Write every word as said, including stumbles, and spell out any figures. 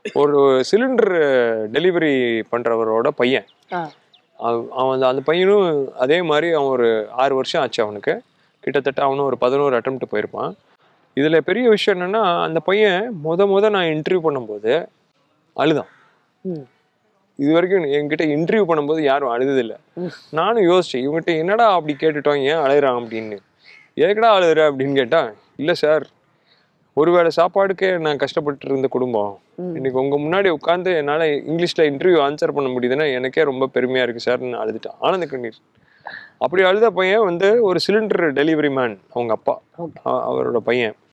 ஒரு cylinder delivery பண்றவரோட பையன். அவன் அந்த பையனும் அதே மாதிரி அவன் ஒரு ஆறு வருஷம் ஆச்சு அவனுக்கு. கிட்டத்தட்ட அவனும் ஒரு பதினோரு அட்டெம்ப்ட் போயிருப்பான். இதுல பெரிய விஷயம் என்னன்னா, அந்த பையன் முத முத நான் இன்டர்வியூ பண்ணும்போது அழுதான். இது வரைக்கும் என்கிட்ட இன்டர்வியூ பண்ணும்போது யாரும் அழுததில்லை. நானும் யோசிச்சேன், இவங்ககிட்ட என்னடா அப்படி கேட்டுட்டோம், ஏன் அழுகிறான் அப்படின்னு. எதுக்கடா அழுகுற அப்படின்னு கேட்டா, இல்லை சார், ஒருவேளை சாப்பாடுக்கே நான் கஷ்டப்பட்டு இருந்த குடும்பம் இன்னைக்கு உங்க முன்னாடி உட்காந்து என்னால் இங்கிலீஷ்ல இன்டர்வியூ ஆன்சர் பண்ண முடியுதுன்னா எனக்கே ரொம்ப பெருமையா இருக்கு சார்ன்னு அழுதுட்டான். ஆனந்த கண்ணீர். அப்படி அழுத பையன் வந்து ஒரு சிலிண்டர் டெலிவரி மேன், அவங்க அப்பா அவரோட பையன்.